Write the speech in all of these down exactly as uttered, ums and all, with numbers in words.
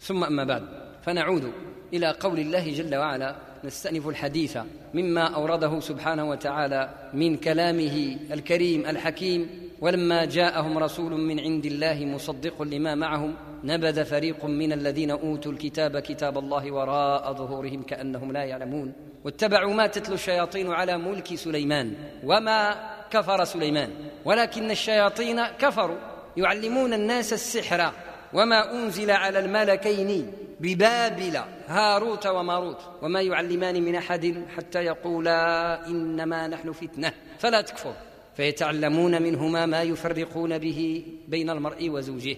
ثم أما بعد، فنعود إلى قول الله جل وعلا، نستأنف الحديث مما أورده سبحانه وتعالى من كلامه الكريم الحكيم: ولما جاءهم رسول من عند الله مصدق لما معهم نبذ فريق من الذين أوتوا الكتاب كتاب الله وراء ظهورهم كأنهم لا يعلمون واتبعوا ما تتلو الشياطين على ملك سليمان وما كفر سليمان ولكن الشياطين كفروا يعلمون الناس السحر وما أنزل على الملكين ببابل هاروت وماروت وما يعلمان من أحد حتى يقولا إنما نحن فتنة فلا تكفر فيتعلمون منهما ما يفرقون به بين المرء وزوجه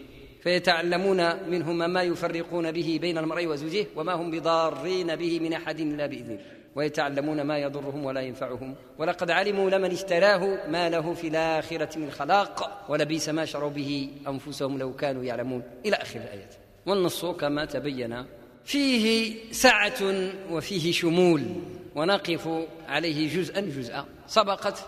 فيتعلمون منهما ما يفرقون به بين المرء وزوجه وما هم بضارين به من أحد إلا بإذنه ويتعلمون ما يضرهم ولا ينفعهم ولقد علموا لمن اشتراه ما له في الآخرة من خلاق ولبئس ما شروا به أنفسهم لو كانوا يعلمون إلى آخر الآيات. والنص كما تبين فيه سعة وفيه شمول، ونقف عليه جزءا جزءا. سبقت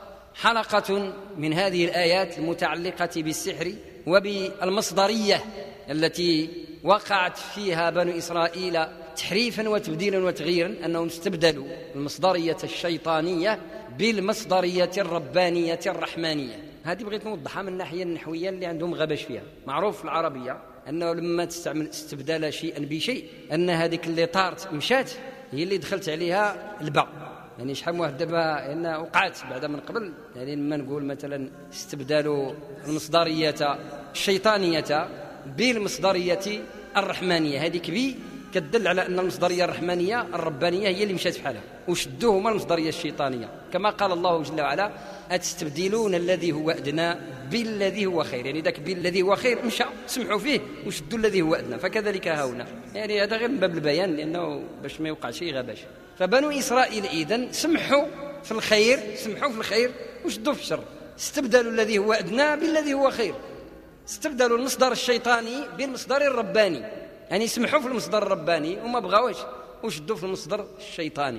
حلقة من هذه الآيات المتعلقة بالسحر وبالمصدرية التي وقعت فيها بنو إسرائيل تحريفا وتبديلا وتغييرا، أنهم استبدلوا المصدرية الشيطانية بالمصدرية الربانية الرحمانية. هذه بغيت نوضحها من الناحية النحوية اللي عندهم غبش فيها. معروف في العربية أنه لما تستعمل استبدال شيئا بشيء أن هذيك اللي طارت مشات هي اللي دخلت عليها الباء، يعني شحال واحد دابا أن وقعت بعد من قبل. يعني لما نقول مثلا استبدال المصدرية الشيطانية بالمصدرية الرحمانية، هذيك بي كتدل على أن المصدرية الرحمانية الربانية هي اللي مشات بحالها، وشدوهما المصدرية الشيطانية، كما قال الله جل وعلا: أتستبدلون الذي هو أدنى بالذي هو خير. يعني ذاك بالذي هو خير مشى سمحوا فيه وشدوا الذي هو أدنى، فكذلك هاهنا. يعني هذا غير من باب البيان لأنه باش ما يوقع شيء غباش. فبنو إسرائيل إذن سمحوا في الخير سمحوا في الخير وشدوا في الشر، استبدلوا الذي هو أدنى بالذي هو خير، استبدلوا المصدر الشيطاني بالمصدر الرباني، يعني سمحوا في المصدر الرباني وما بغاوش وشدوا في المصدر الشيطاني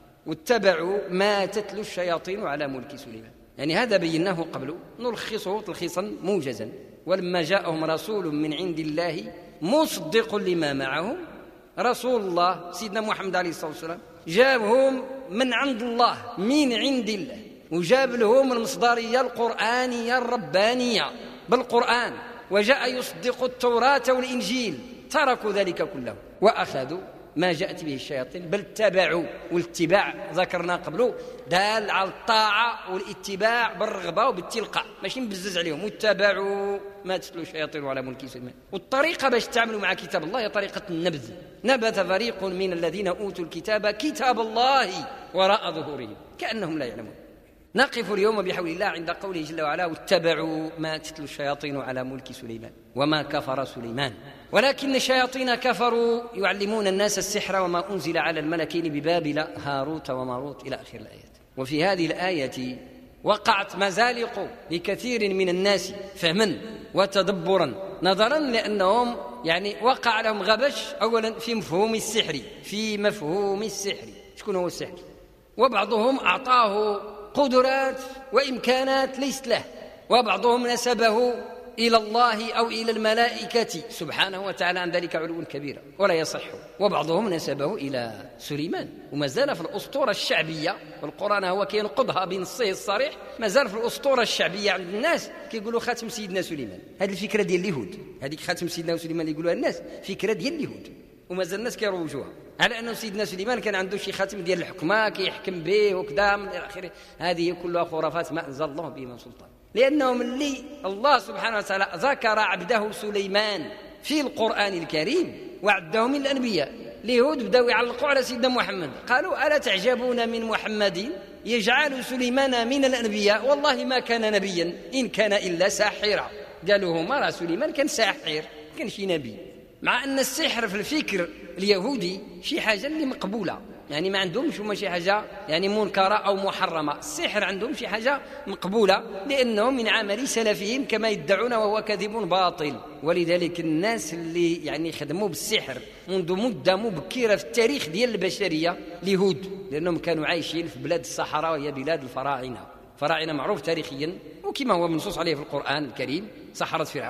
واتبعوا ما تتلو الشياطين على ملك سليمان. يعني هذا بيناه قبل، نلخصه تلخيصا موجزا: ولما جاءهم رسول من عند الله مصدق لما معهم. رسول الله سيدنا محمد عليه الصلاة والسلام جابهم من عند الله من عند الله، وجاب لهم المصدرية القرآنية الربانية بالقرآن، وجاء يصدق التوراة والإنجيل. تركوا ذلك كله وأخذوا ما جاءت به الشياطين، بل اتبعوا. والاتباع ذكرنا قبله دال على الطاعة والاتباع بالرغبة وبالتلقاء، ماشي نبزز عليهم. واتبعوا ما تتلو الشياطين على ملك سليمان. والطريقة باش تعملوا مع كتاب الله هي طريقة النبذ. نبذ فريق من الذين أوتوا الكتاب كتاب الله وراء ظهورهم كأنهم لا يعلمون. نقف اليوم بحول الله عند قوله جل وعلا: واتبعوا ما تتلو الشياطين على ملك سليمان وما كفر سليمان ولكن الشياطين كفروا يعلمون الناس السحر وما أنزل على الملكين ببابل هاروت وماروت إلى آخر الآيات. وفي هذه الآية وقعت مزالق لكثير من الناس فهما وتدبرا، نظرا لأنهم يعني وقع لهم غبش أولا في مفهوم السحر في مفهوم السحر شكون هو السحر؟ وبعضهم أعطاه قدرات وإمكانات ليست له، وبعضهم نسبه إلى الله أو إلى الملائكة سبحانه وتعالى، عن ذلك علو كبير ولا يصح. وبعضهم نسبه إلى سليمان، وما زال في الأسطورة الشعبية، والقرآن هو كينقضها بنصه الصريح، ما زال في الأسطورة الشعبية عند الناس كيقولوا خاتم سيدنا سليمان. هذه الفكرة ديال اليهود، هذيك خاتم سيدنا سليمان اللي يقولوها الناس فكرة ديال اليهود، وما زال الناس كيروجوها على أنه سيدنا سليمان كان عنده شي خاتم ديال الحكمة كيحكم به وكذا من آخره. هذه كلها خرافات ما أنزل الله به من سلطان، لأنهم اللي الله سبحانه وتعالى ذكر عبده سليمان في القرآن الكريم وعده من الأنبياء. اليهود بدأوا يعلقوا على سيدنا محمد، قالوا: ألا تعجبون من محمد يجعل سليمان من الأنبياء والله ما كان نبيا إن كان إلا ساحرا. قالوا هما راه سليمان كان ساحر كان شي نبي، مع أن السحر في الفكر اليهودي شي حاجة اللي مقبولة، يعني ما عندهمش هما شي حاجة يعني منكرة أو محرمة. السحر عندهم شي حاجة مقبولة لأنه من عمل سلفهم كما يدعون، وهو كذب باطل. ولذلك الناس اللي يعني خدموا بالسحر منذ مدة مبكرة في التاريخ ديال البشرية اليهود، لأنهم كانوا عايشين في بلاد الصحراء وهي بلاد الفراعنة. فراعنة معروف تاريخيا وكما هو منصوص عليه في القرآن الكريم، سحرة فرعون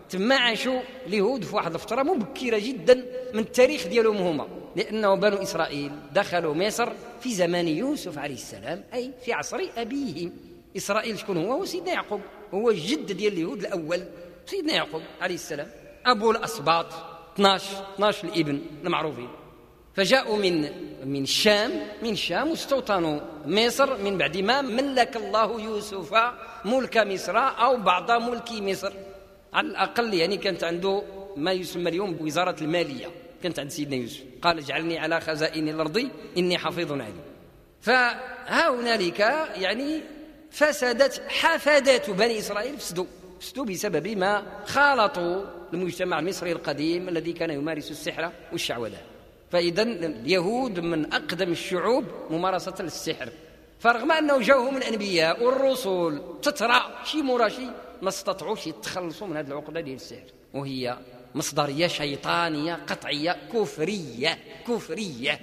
تما عاشوا اليهود في واحد الفترة مبكرة جدا من التاريخ ديالهم هما، لأنه بنو إسرائيل دخلوا مصر في زمان يوسف عليه السلام، أي في عصر أبيهم. إسرائيل شكون هو؟ هو سيدنا يعقوب، هو الجد ديال اليهود الأول سيدنا يعقوب عليه السلام، أبو الأسباط اثناش اثناش الابن المعروفين. فجاءوا من من الشام من الشام واستوطنوا مصر من بعد ما ملك الله يوسف ملك مصر أو بعض ملك مصر على الأقل. يعني كانت عنده ما يسمى اليوم بوزارة المالية، كانت عند سيدنا يوسف، قال اجعلني على خزائن الأرض إني حفيظ عليم. فها هنالك يعني فسدت حفادات بني إسرائيل، فسدوا فسدوا بسبب ما خالطوا المجتمع المصري القديم الذي كان يمارس السحر والشعوذة. فإذا اليهود من أقدم الشعوب ممارسة للسحر، فرغم أنه جاءهم الأنبياء والرسل تترى شي مرا شي ما استطاعوش يتخلصوا من هذه العقدة ديال السحر، وهي مصدرية شيطانية قطعية كفرية كفرية.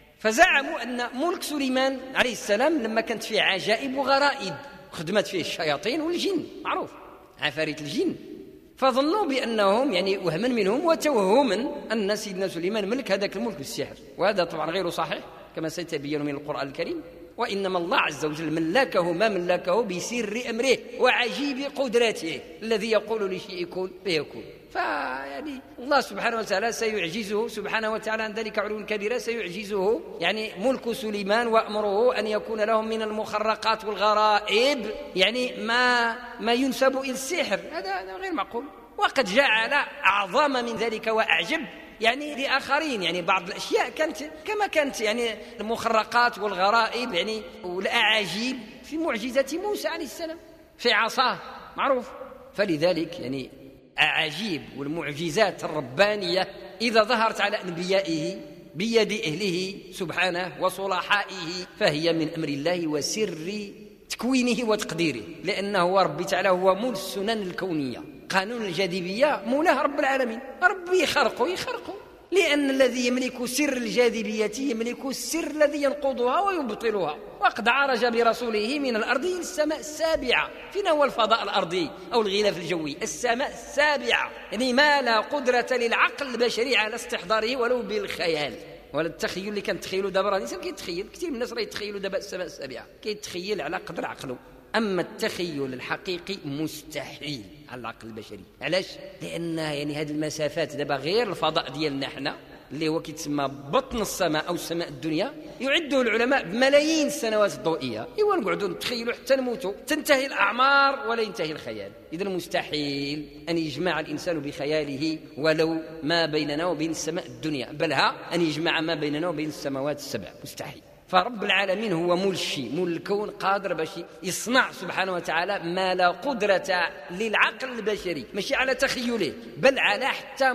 فزعموا أن ملك سليمان عليه السلام لما كانت فيه عجائب وغرائب خدمت فيه الشياطين والجن، معروف عفاريت الجن، فظنوا بأنهم يعني وهما منهم وتوهما أن سيدنا سليمان ملك هذاك الملك بالسحر، وهذا طبعا غير صحيح كما سيتبين من القرآن الكريم. وإنما الله عز وجل ملكه ما ملكه بسر أمره وعجيب قدرته، الذي يقول لشيء كن فيكون. فيعني الله سبحانه وتعالى سيعجزه سبحانه وتعالى عن ذلك علو كبيرا، سيعجزه يعني ملك سليمان وأمره أن يكون لهم من المخرقات والغرائب يعني ما ما ينسب إلى السحر، هذا غير معقول. وقد جعل أعظم من ذلك وأعجب يعني لآخرين، يعني بعض الأشياء كانت كما كانت يعني المخرقات والغرائب يعني والأعاجيب في معجزة موسى عليه السلام في عصاه، معروف. فلذلك يعني أعاجيب والمعجزات الربانية إذا ظهرت على أنبيائه بيد أهله سبحانه وصلحائه فهي من أمر الله وسر تكوينه وتقديره، لأنه هو ربي تعالى هو مول السنن الكونية. قانون الجاذبية مولاه رب العالمين، ربي يخرقه يخرقه، لأن الذي يملك سر الجاذبية يملك السر الذي ينقضها ويبطلها. وقد عرج برسوله من الأرض إلى السماء السابعة، فينا هو الفضاء الأرضي أو الغلاف الجوي، السماء السابعة، يعني ما لا قدرة للعقل البشري على استحضاره ولو بالخيال ولا التخيل اللي كان تخيلوا دابا. راه الانسان كيتخيل، كثير من الناس راه يتخيلوا دابا السماء السابعة، كيتخيل على قدر عقله. أما التخيل الحقيقي مستحيل على العقل البشري. علاش؟ لأن يعني هذه المسافات دابا غير الفضاء ديالنا حنا اللي هو كيتسمى بطن السماء أو السماء الدنيا، يعده العلماء بملايين السنوات الضوئية. إيوا نقعدوا نتخيلوا حتى نموتوا، تنتهي الأعمار ولا ينتهي الخيال. إذن مستحيل أن يجمع الإنسان بخياله ولو ما بيننا وبين السماء الدنيا، بل ها أن يجمع ما بيننا وبين السماوات السبع، مستحيل. فرب العالمين هو مول الشيء، مول الكون، قادر باش يصنع سبحانه وتعالى ما لا قدرة للعقل البشري ماشي على تخيله بل على حتى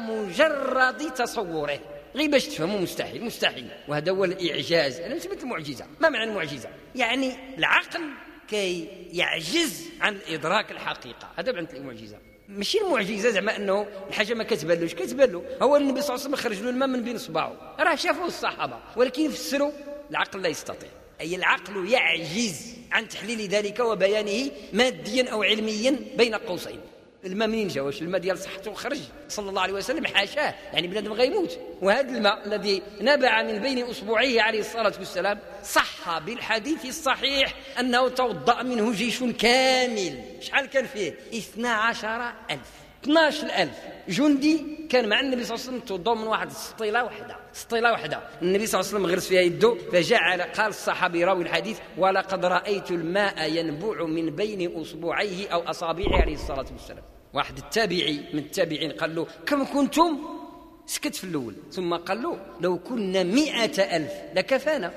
مجرد تصوره. غير باش تفهموا مستحيل مستحيل. وهذا هو الإعجاز. أنا نسميه المعجزة. ما معنى المعجزة؟ يعني العقل كي يعجز عن إدراك الحقيقة، هذا معنى المعجزة. ماشي المعجزة زعما أنه الحاجة ما كتبانلوش، كتبان. هو النبي صلى الله عليه وسلم خرج له الماء من بين صباعه، راه شافوه الصحابة، ولكن يفسروا العقل لا يستطيع. أي العقل يعجز عن تحليل ذلك وبيانه ماديا أو علميا بين قوسين. الماء منين جا؟ واش الماء ديال صحته خرج صلى الله عليه وسلم؟ حاشاه، يعني بنادم غيموت. وهذا الماء الذي نبع من بين اصبعيه عليه الصلاه والسلام صح بالحديث الصحيح انه توضا منه جيش كامل. شحال كان فيه؟ اثنا عشر ألف اثنا عشر ألف جندي كان مع النبي صلى الله عليه وسلم، توضوا من واحد السطيله واحده سطيله واحده. النبي صلى الله عليه وسلم غرس فيها يده فجعل، قال الصحابي راوي الحديث: ولقد رايت الماء ينبوع من بين اصبعيه او اصابعه عليه الصلاه والسلام. واحد التابعي من التابعين قال له: كم كنتم؟ سكت في الاول، ثم قال له: لو كنا مئة ألف لكفانا.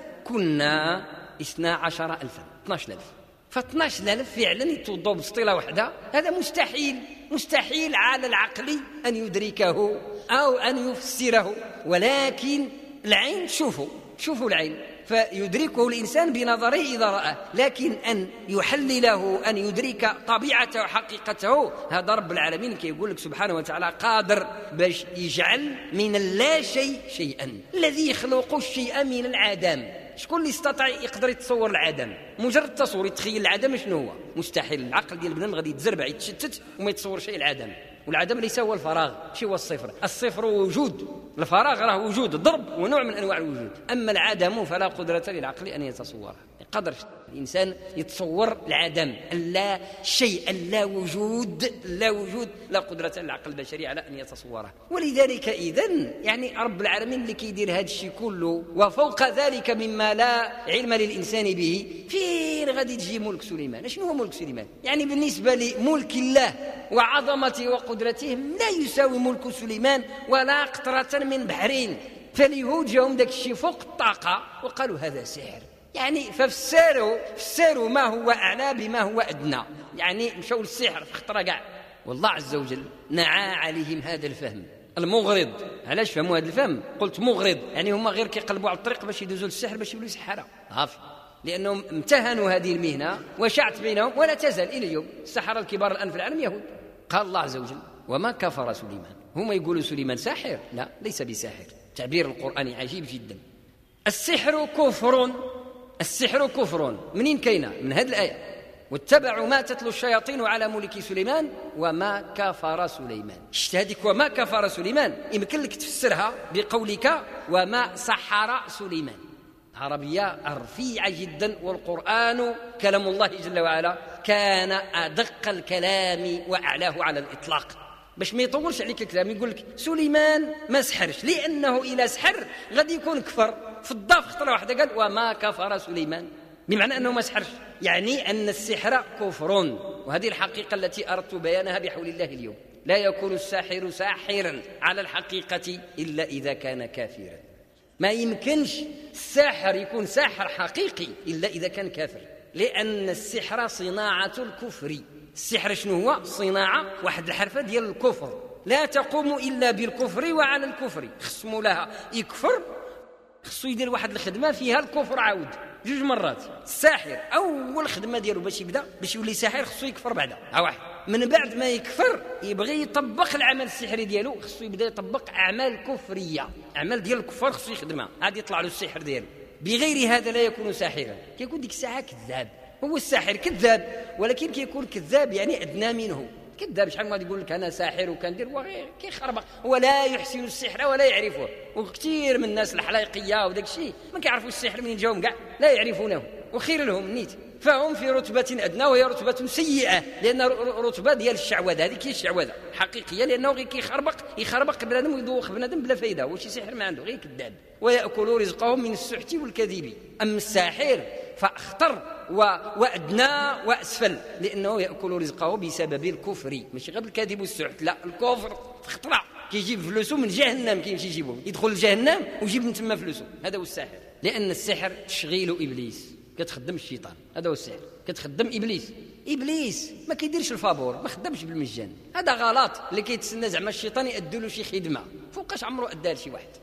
كنا اثنا عشر ألفا، اثنا عشر ألف. فاثنا عشر ألف فعلا يتوضوا بسطيله واحده، هذا مستحيل مستحيل على العقل أن يدركه أو أن يفسره. ولكن العين، شوفوا شوفوا العين، فيدركه الإنسان بنظره إذا رأى، لكن أن يحلله أن يدرك طبيعته وحقيقته هذا رب العالمين كي يقول لك سبحانه وتعالى قادر باش يجعل من اللا شيء شيئا، الذي يخلق الشيء من العدم. شكون اللي استطاع يقدر يتصور العدم؟ مجرد تصور، يتخيل العدم شنو هو؟ مستحيل. العقل ديال البنادم غادي يتزربع يتشتت وما يتصور شيء العدم. والعدم ليس هو الفراغ، شي هو الصفر؟ الصفر وجود، الفراغ راه وجود ضرب ونوع من أنواع الوجود. أما العدم فلا قدرة للعقل أن يتصوره، قدر الإنسان يتصور العدم، اللا شيء، اللا وجود، لا وجود لا قدرة للعقل البشري على أن يتصوره. ولذلك إذن يعني رب العالمين اللي كيدير هذا الشيء كله وفوق ذلك مما لا علم للإنسان به، فين غادي تجي ملك سليمان؟ شنو هو ملك سليمان؟ يعني بالنسبة لملك الله وعظمته وقدرته لا يساوي ملك سليمان ولا قطرة من بحرين. فاليهود جاهم داك الشيء فوق الطاقة وقالوا هذا سحر، يعني ففسروا فسروا ما هو أعلى بما هو أدنى، يعني مشوا للسحر في خطرة كاع. والله عز وجل نعى عليهم هذا الفهم المغرض. علاش فهموا هذا الفهم؟ قلت مغرض يعني هما غير كيقلبوا على الطريق باش يدوزوا للسحر باش يولوا سحرة هافي، لأنهم امتهنوا هذه المهنة وشعت بينهم ولا تزال إلى اليوم. السحرة الكبار الآن في العالم يهود. قال الله عز وجل وما كفر سليمان. هم يقولوا سليمان ساحر، لا ليس بساحر. تعبير القرآن عجيب جدا. السحر كفر، السحر كفر منين كاينه؟ من هذه الآية واتبعوا ما تتلو الشياطين على ملك سليمان وما كفر سليمان. شفت هذيك وما كفر سليمان يمكن لك تفسرها بقولك وما سحر سليمان. عربية رفيعة جدا، والقرآن كلام الله جل وعلا كان أدق الكلام وأعلاه على الإطلاق، باش ما يطولش عليك الكلام. يقول لك سليمان ما سحرش لأنه إلى سحر غادي يكون كفر. في الضاف خطرة واحدة قال وما كفر سليمان، بمعنى أنه ما سحرش، يعني أن السحر كفر. وهذه الحقيقة التي أردت بيانها بحول الله اليوم. لا يكون الساحر ساحرا على الحقيقة إلا إذا كان كافرا. ما يمكنش الساحر يكون ساحر حقيقي إلا إذا كان كافر، لأن السحر صناعة الكفر. السحر شنو هو؟ صناعة واحد الحرفة ديال الكفر، لا تقوم إلا بالكفر وعلى الكفر. خصموا لها يكفر، خصو يدير واحد الخدمة فيها الكفر عاود جوج مرات. الساحر أول خدمة ديالو باش يبدأ باش يولي ساحر خصو يكفر بعدا ها واحد. من بعد ما يكفر يبغي يطبق العمل السحري ديالو، خصو يبدا يطبق أعمال كفرية، أعمال ديال الكفار خصو يخدمها، عاد يطلع له السحر ديالو. بغير هذا لا يكون ساحرا. كيكون ديك الساعة كذاب. هو الساحر كذاب، ولكن كيكون كذاب يعني أدنى منه. كذاب شحال ما يقول لك أنا ساحر وكندير وغير كيخربق، ولا يحسن السحر ولا يعرفه. وكثير من الناس الحلايقية وداك الشيء ما كيعرفوا السحر منين جاهم كاع، لا يعرفونه، وخير لهم نيت. فهم في رتبة أدنى وهي رتبة سيئة، لأن رتبة ديال الشعوذة. هذه كي الشعوذة حقيقية، لأنه غير كيخربق يخربق بنادم ويدوخ بنادم بلا فايدة، وشي سحر ما عنده، غير كذاب. ويأكلوا رزقهم من السحت والكذب. أما الساحر فأخطر وأدنى وأسفل، لأنه يأكل رزقه بسبب الكفر، ماشي غير الكذب والسحت، لا الكفر خطرة. كيجيب فلوسه من جهنم، كيمشي يجيبه يدخل لجهنم ويجيب من تما فلوسه. هذا هو الساحر، لأن السحر تشغيل إبليس، كتخدم الشيطان. هذا هو السحر، كتخدم إبليس. إبليس ما كيديرش الفابور، ما خدمش بالمجان. هذا غلط اللي كيتسنى زعما الشيطان يأدوا له شي خدمة فوقاش عمره أدى لشي واحد.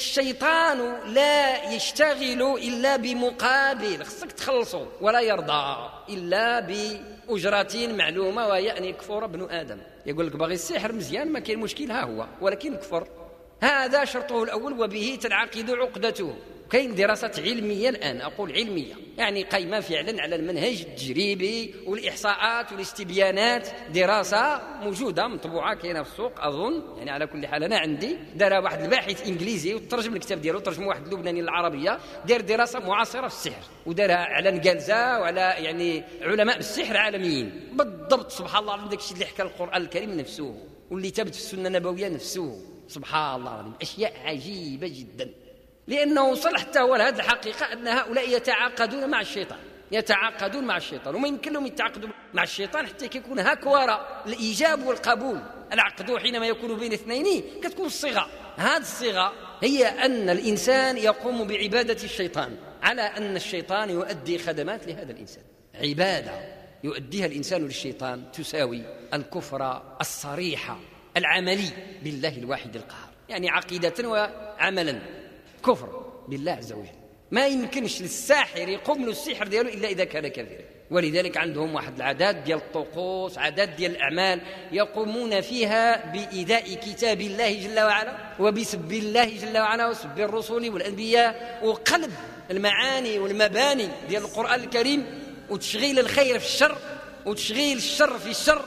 الشيطان لا يشتغل إلا بمقابل، خصك تخلصه، ولا يرضى إلا بأجرة معلومة، وهي أن يكفر ابن آدم. يقول لك باغي السحر مزيان ما كاين مشكل، ها هو، ولكن كفر. هذا شرطه الأول وبه تنعقد عقدته. كاين دراسة علمية الآن، أقول علمية يعني قايمة فعلا على المنهج التجريبي والإحصاءات والاستبيانات. دراسة موجودة مطبوعة كاينة في السوق أظن، يعني على كل حال أنا عندي دار واحد الباحث إنجليزي وترجم الكتاب ديالو، ترجم واحد اللبناني للعربية، دار دراسة معاصرة في السحر ودارها على نقالزة وعلى يعني علماء بالسحر عالميين بالضبط. سبحان الله العظيم، داك الشيء اللي حكى القرآن الكريم نفسه واللي ثبت في السنة النبوية نفسه. سبحان الله العظيم، أشياء عجيبة جدا. لأنه وصل حتى هو لهذه الحقيقة أن هؤلاء يتعاقدون مع الشيطان، يتعاقدون مع الشيطان، وما يمكن لهم يتعاقدوا مع الشيطان حتى يكون هكوارا الإيجاب والقبول. العقد حينما يكون بين اثنين كتكون الصيغة. هذه الصيغة هي أن الإنسان يقوم بعبادة الشيطان، على أن الشيطان يؤدي خدمات لهذا الإنسان. عبادة يؤديها الإنسان للشيطان تساوي الكفر الصريح العملي بالله الواحد القهار، يعني عقيدة وعملا كفر بالله عز وجل. ما يمكنش للساحر يقوم له السحر دياله إلا إذا كان كافرا. ولذلك عندهم واحد العدد ديال الطقوس، عدد ديال الأعمال يقومون فيها بإيذاء كتاب الله جل وعلا وبسب الله جل وعلا وسب الرسل والأنبياء وقلب المعاني والمباني ديال القرآن الكريم، وتشغيل الخير في الشر وتشغيل الشر في الشر.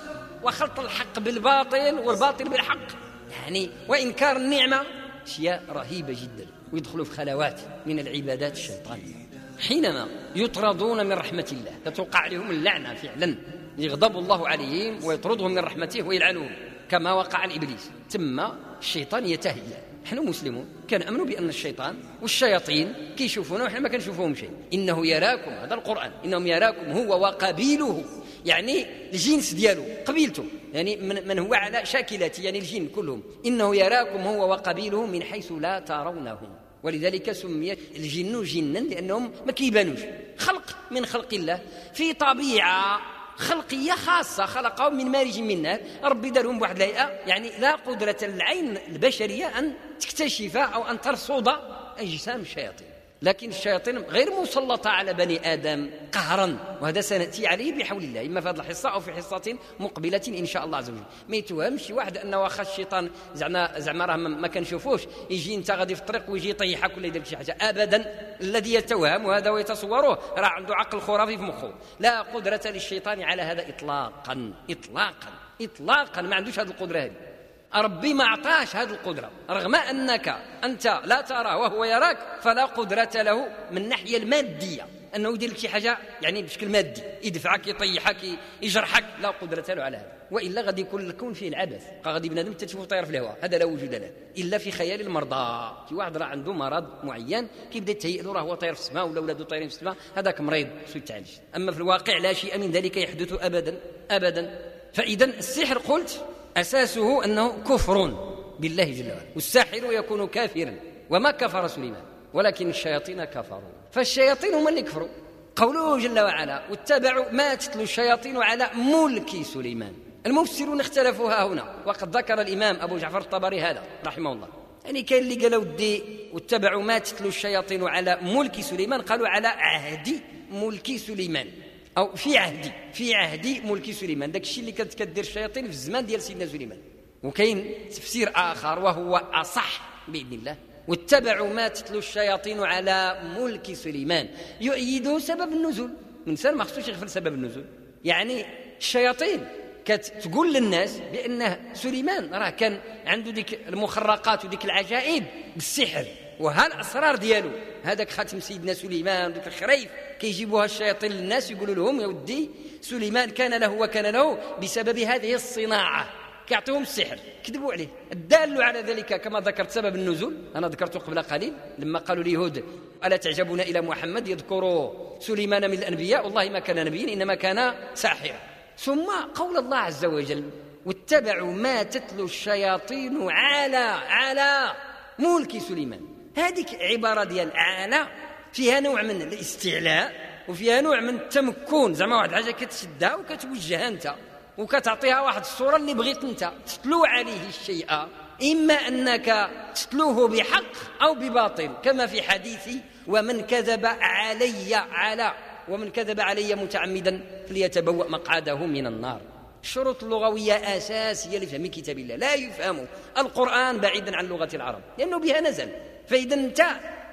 وخلط الحق بالباطل والباطل بالحق، يعني وإنكار النعمة، أشياء رهيبة جدا. ويدخلوا في خلوات من العبادات الشيطانية حينما يطردون من رحمة الله، تتوقع عليهم اللعنة فعلا، يغضب الله عليهم ويطردهم من رحمته ويلعنهم كما وقع لإبليس. ثم الشيطان يتهيأ. نحن مسلمون كنأمنوا بأن الشيطان والشياطين كيشوفونا ونحن ما كنشوفوهم شيء. إنه يراكم، هذا القرآن، إنهم يراكم هو وقبيله، يعني الجنس ديالو قبيلته، يعني من, من هو على شاكلته، يعني الجن كلهم. إنه يراكم هو وقبيله من حيث لا ترونهم، ولذلك سمي الجن جنا لأنهم ما كيبانوش، خلق من خلق الله في طبيعة خلقية خاصة، خلقهم من مارج من نار، ربي دارهم بواحد الهيئة، يعني لا قدرة العين البشرية أن تكتشف أو أن ترصد أجسام الشياطين. لكن الشياطين غير مسلطة على بني آدم قهرا، وهذا سنأتي عليه بحول الله، إما في هذه الحصة أو في حصة مقبلة إن شاء الله عز وجل. ما يتوهمش واحد أنه واخا الشيطان زعما زعما راه ما كنشوفوش يجي أنت غادي في الطريق ويجي يطيحك ولا يدير شي حاجة، أبدا. الذي يتوهم هذا ويتصوره راه عنده عقل خرافي في مخه، لا قدرة للشيطان على هذا إطلاقا إطلاقا إطلاقا، ما عندوش هذه القدرة هذه. ربي ما أعطاش هذه القدرة، رغم أنك أنت لا تراه وهو يراك، فلا قدرة له من الناحية المادية أنه يدير لك شي حاجة يعني بشكل مادي، يدفعك يطيحك يجرحك، لا قدرة له على هذا. وإلا غادي يكون الكون فيه العبث، غادي بنادم تشوفه طاير في الهواء، هذا لا وجود له إلا في خيال المرضى. في واحد راه عنده مرض معين كيبدا يتهيأ له راه هو طاير في السماء ولا ولادو طايرين في السماء، هذاك مريض خصو يتعالج. أما في الواقع لا شيء من ذلك يحدث أبدا أبدا. فإذا السحر قلت أساسه أنه كفر بالله جل وعلا، والساحر يكون كافرا، وما كفر سليمان ولكن الشياطين كفروا. فالشياطين هم اللي كفروا. قوله جل وعلا واتبعوا ما تتلو الشياطين على ملك سليمان. المفسرون اختلفوا ها هنا، وقد ذكر الإمام أبو جعفر الطبري هذا رحمه الله. يعني كان اللي قالوا ودي واتبعوا ما تتلو الشياطين على ملك سليمان، قالوا على عهد ملك سليمان، أو في عهدي في عهدي ملك سليمان، داك الشيء اللي كانت كدير الشياطين في الزمان ديال سيدنا سليمان. وكاين تفسير آخر وهو أصح بإذن الله، واتبعوا ما تتلو الشياطين على ملك سليمان، يؤيد سبب النزول. الإنسان ما خصوش يغفل سبب النزول، يعني الشياطين كتقول للناس بأن سليمان راه كان عنده ديك المخرقات وديك العجائب بالسحر وهالأسرار ديالو، هذاك خاتم سيدنا سليمان وديك الخريف كيجيبوها الشياطين للناس يقولوا لهم يا ودي سليمان كان له وكان له بسبب هذه الصناعة، كيعطيهم السحر، كذبوا عليه. الدال على ذلك كما ذكرت سبب النزول أنا ذكرته قبل قليل، لما قالوا اليهود ألا تعجبون إلى محمد يذكروا سليمان من الأنبياء، والله ما كان نبيا إنما كان ساحرا. ثم قول الله عز وجل واتبعوا ما تتلو الشياطين على على ملك سليمان، هذه عبارة ديال على فيها نوع من الاستعلاء وفيها نوع من التمكن، زعما واحد حاجة كتشدها وكتوجهها أنت وكتعطيها واحد الصورة اللي بغيت أنت تتلو عليه الشيء، إما أنك تتلوه بحق أو بباطل، كما في حديث ومن كذب علي على ومن كذب علي متعمدا فليتبوأ مقعده من النار. الشروط اللغوية أساسية لفهم كتاب الله، لا يفهم القرآن بعيدا عن لغة العرب لأنه بها نزل. فإذا أنت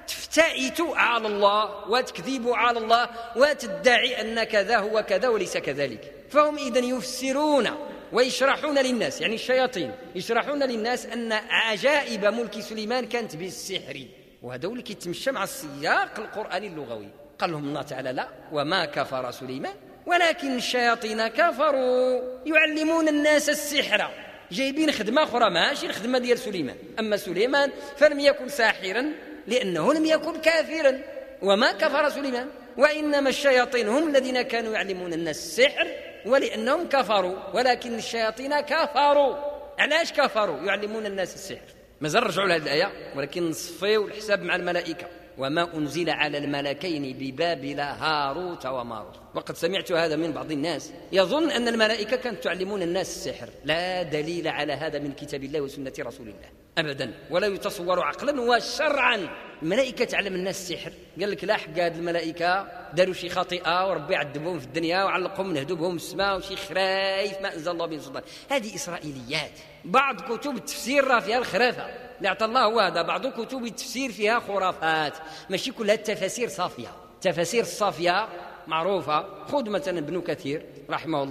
تفتعت على الله وتكذب على الله وتدعي أن كذا هو كذا وليس كذلك، فهم إذن يفسرون ويشرحون للناس، يعني الشياطين يشرحون للناس أن عجائب ملك سليمان كانت بالسحر، وهذا اللي كيتمشى مع السياق القرآني اللغوي. قال لهم الله تعالى لا وما كفر سليمان ولكن الشياطين كفروا يعلمون الناس السحر، جايبين خدمة أخرى ماشي الخدمة ديال سليمان. أما سليمان فلم يكن ساحرا لأنه لم يكن كافرا، وما كفر سليمان، وإنما الشياطين هم الذين كانوا يعلمون الناس السحر ولأنهم كفروا، ولكن الشياطين كفروا. علاش كفروا؟ يعلمون الناس السحر. مازال رجعوا لهذه الآية ولكن نصفيوا الحساب مع الملائكة. وما أنزل على الملكين ببابل هاروت وماروت. وقد سمعت هذا من بعض الناس يظن أن الملائكة كانت تعلمون الناس السحر، لا دليل على هذا من كتاب الله وسنة رسول الله أبدا، ولا يتصور عقلا وشرعا الملائكة تعلم الناس السحر. قال لك لا حق هذه الملائكة داروا شي خطيئة وربي عذبهم في الدنيا وعلقهم نهدوا بهم السماء وشي خرايف ما أنزل الله من سلطان. هذه إسرائيليات. بعض كتب التفسير راه فيها الخرافة اللي أعطى الله هذا، بعض كتب التفسير فيها خرافات، ماشي كلها التفاسير صافية. تفاسير الصافية معروفة، خذ مثلا ابن كثير رحمه الله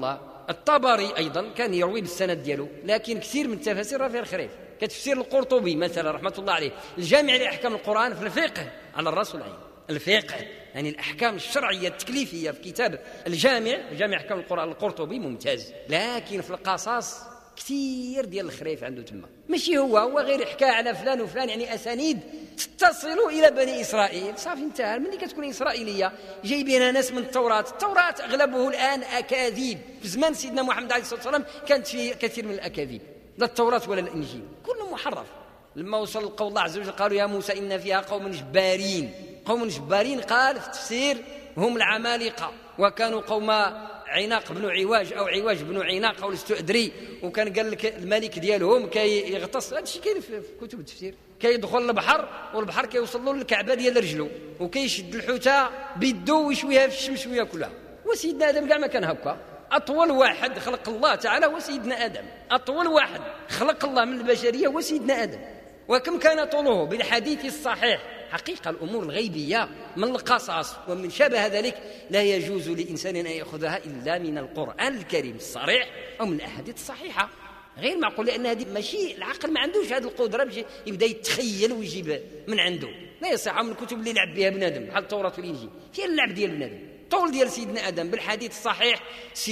الطبري أيضا كان يروي بالسند ديالو، لكن كثير من التفاسير راه فيها الخريف. كتفسير القرطبي مثلا رحمة الله عليه الجامع لأحكام القرآن في الفقه على الرأس والعين، الفقه يعني الأحكام الشرعية التكليفية في كتاب الجامع جامع أحكام القرآن القرطبي ممتاز. لكن في القصص كثير ديال الخريف عنده تما، ماشي هو هو غير حكى على فلان وفلان، يعني أسانيد تتصل إلى بني إسرائيل صافي انتهى. ملي كتكون إسرائيلية جايبينها ناس من التوراة، التوراة أغلبه الآن أكاذيب. في زمان سيدنا محمد عليه الصلاة والسلام كانت فيه كثير من الأكاذيب، لا التوراة ولا الإنجيل كله محرف. لما وصل قول الله عز وجل قالوا يا موسى إن فيها قوم جبارين، قوم جبارين قال في التفسير هم العمالقة، وكانوا قوم عناق بن عواج أو عواج بن عناق أو الاستؤدري، وكان قال لك الملك ديالهم كي يغتص. هذا الشيء كاين في كتب التفسير، كيدخل البحر والبحر كيوصل له للكعبة ديال رجله، وكيشد الحوتة بيدو ويشويها في الشمس وياكلها. وسيدنا آدم كاع ما كان هكا، أطول واحد خلق الله تعالى هو سيدنا آدم، أطول واحد خلق الله من البشرية هو سيدنا آدم. وكم كان طوله بالحديث الصحيح. حقيقة الأمور الغيبية من القصص ومن شابه ذلك لا يجوز لإنسان أن يأخذها إلا من القرآن الكريم الصريح أو من الأحاديث الصحيحة. غير معقول، لأن هذه ماشي العقل ما عندوش هذه القدرة باش يبدأ يتخيل ويجيب من عنده. لا يصح من الكتب اللي لعب بها بنادم بحال التوراة والإنجيل فيها اللعب ديال بنادم. طول ديال سيدنا آدم بالحديث الصحيح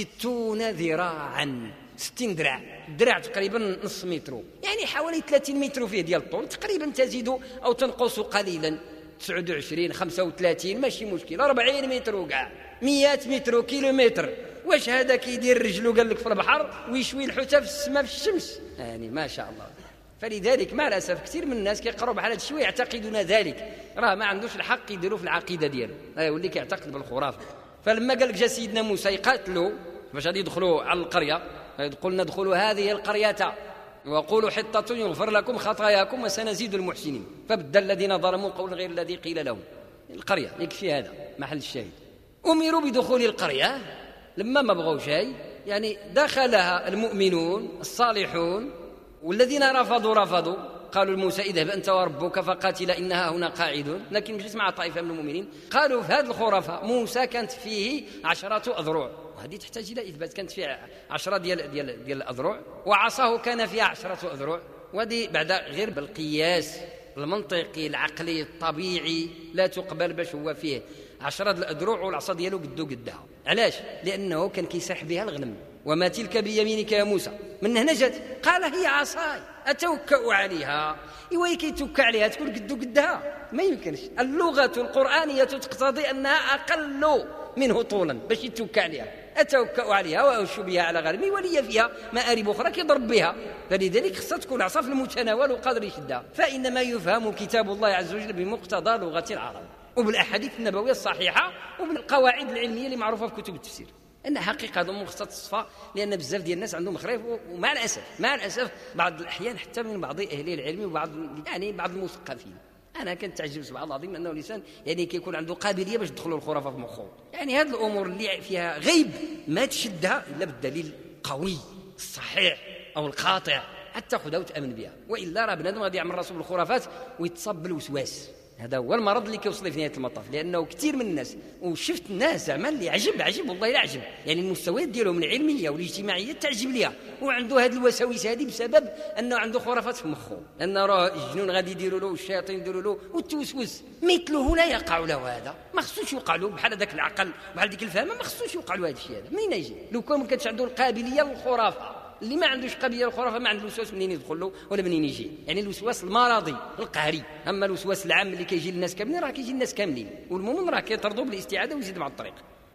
ستون ذراعا، ستين ذراع، الذراع تقريبا نص متر، يعني حوالي ثلاثين متر فيه ديال الطول تقريبا، تزيد أو تنقص قليلا، تسعة وعشرين خمسة وثلاثين ماشي مشكل، أربعين متر وكاع مئة متر كيلومتر. واش هذا كيدير رجله قال لك في البحر ويشوي الحوتة في السماء في الشمس؟ يعني ما شاء الله. فلذلك مع الأسف كثير من الناس كيقروا بحال هذا الشيء ويعتقدون ذلك، راه ما عندوش الحق يديروا في العقيدة ديالو، يولي كيعتقد بالخرافة. فلما قال لك جا سيدنا موسى يقاتلوا باش غادي يدخلوا على القرية، قلنا ادخلوا هذه القرية وقولوا حطة يغفر لكم خطاياكم وسنزيد المحسنين، فبدل الذين ظلموا قول غير الذي قيل لهم. القرية يكفي هذا محل الشاهد. أمروا بدخول القرية، لما ما بغوا شيء يعني دخلها المؤمنون الصالحون، والذين رفضوا رفضوا قالوا لموسى اذهب أنت وربك فقاتل إنها هنا قاعدون. لكن مجلس مع طائفة من المؤمنين قالوا في هذه الخرافة موسى كانت فيه عشرة أذرع، وهذه تحتاج إلى إثبات، كانت فيه عشرة ديال, ديال, ديال الأذرع، وعصاه كان فيها عشرة أذرع. وهذه بعد غير بالقياس المنطقي العقلي الطبيعي لا تقبل، باش هو فيه عشرة الأذرع والعصا ديالو قدو قدها. علاش؟ لأنه كان كيسرح بها الغنم. وما تلك بيمينك يا موسى، من هنا جات قال هي عصاي أتوكأ عليها. إيوا كيتوكا عليها تكون قدو قدها؟ ما يمكنش. اللغة القرآنية تقتضي أنها أقل منه طولا باش يتوكا عليها. أتوكأ عليها وأوش بها على غنمي ولي فيها مآرب أخرى كيضرب بها، فلذلك خصها تكون عصا في المتناول وقادر يشدها. فإنما يفهم كتاب الله عز وجل بمقتضى لغة العرب وبالأحاديث النبوية الصحيحة وبالقواعد العلمية اللي معروفة في كتب التفسير. أن حقيقة هذا خصها تصفى، لأن بزاف ديال الناس عندهم خريف، ومع الأسف مع الأسف بعض الأحيان حتى من بعض أهل العلم وبعض يعني بعض المثقفين. أنا كنت تعجب سبحان الله العظيم أنه الإنسان يعني كيكون عنده قابلية باش تدخلوا الخرافة في مخه. يعني هذه الأمور اللي فيها غيب ما تشدها إلا بالدليل القوي الصحيح أو القاطع حتى خذها وتأمن بها، وإلا راه بنادم غادي يعمل راسه بالخرافات ويتصاب بالوسواس. هذا هو المرض اللي كيوصل في نهاية المطاف، لأنه كثير من الناس وشفت الناس زعما اللي عجب عجب والله لا عجب، يعني المستويات ديالهم العلمية والاجتماعية تعجب ليها، وعنده هذه الوساوس هذه بسبب أنه عنده خرافات في مخه، أنه راه الجنون غادي يديروا له والشياطين يديروا له والتوسوس. مثله لا يقع له هذا، ما خصوش يوقع له بحال هذاك العقل بحال ديك الفهمة، ما خصوش يوقع له هذا الشيء هذا. منين يجي؟ لو كان ما كانش عنده القابلية للخرافة. اللي ما عندوش قابليه للخرافه ما عنده الوسواس منين يدخل له ولا منين يجي، يعني الوسواس المرضي القهري. اما الوسواس العام اللي كيجي للناس كاملين راه كيجي للناس كاملين، والمؤمن راه كيطردوا بالاستعاده ويزيد مع الطريق.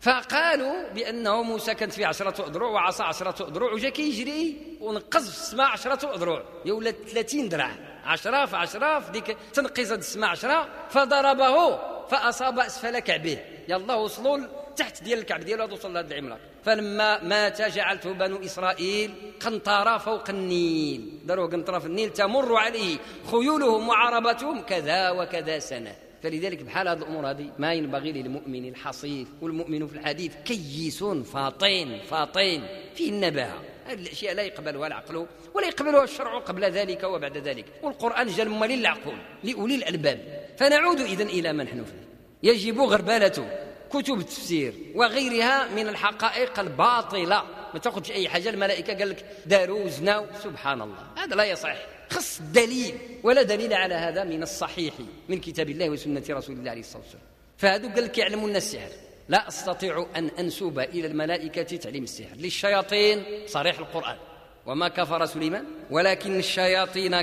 فقالوا بانه موسى كانت فيه عشرة اذرع وعصا عشرة اذرع، وجا كيجري ونقز في السماء عشرة اذرع، يا ولات ثلاثين ذراع، عشرة في عشرة في ديك تنقيز هذه السماء عشرة، فضربه فاصاب اسفل كعبه، يلا وصلوا تحت ديال الكعب ديالو هذا وصل لهذا العملاق. فلما مات جعلته بنو إسرائيل قنطرة فوق النيل، داروا قنطرة في النيل تمر عليه خيولهم وعربتهم كذا وكذا سنة. فلذلك بحال هذه الأمور هذه ما ينبغي للمؤمن الحصيف، والمؤمن في الحديث كيس فاطين فاطين فيه النباهة. هذه الأشياء لا يقبلها العقل ولا يقبلها الشرع قبل ذلك وبعد ذلك، والقرآن جاء مملي للعقول لأولي الألباب. فنعود إذن إلى من نحن فيه. يجب غربالته كتب التفسير وغيرها من الحقائق الباطلة ما تاخذش أي حاجة الملائكة قال لك داروا وزناوا، سبحان الله، هذا لا يصح، خص دليل، ولا دليل على هذا من الصحيح من كتاب الله وسنة رسول الله عليه الصلاة والسلام. فهذو قال لك يعلمون السحر، لا أستطيع أن أنسب إلى الملائكة تعليم السحر، للشياطين صريح القرآن وما كفر سليمان ولكن الشياطين